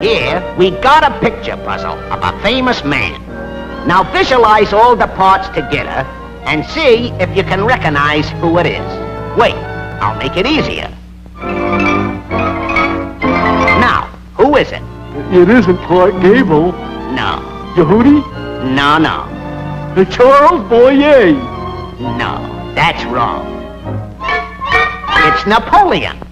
Here, we got a picture puzzle of a famous man. Now visualize all the parts together and see if you can recognize who it is. Wait, I'll make it easier. Now, who is it? It isn't Clark Gable. No. Yehudi? No, no. Charles Boyer. No, that's wrong. It's Napoleon.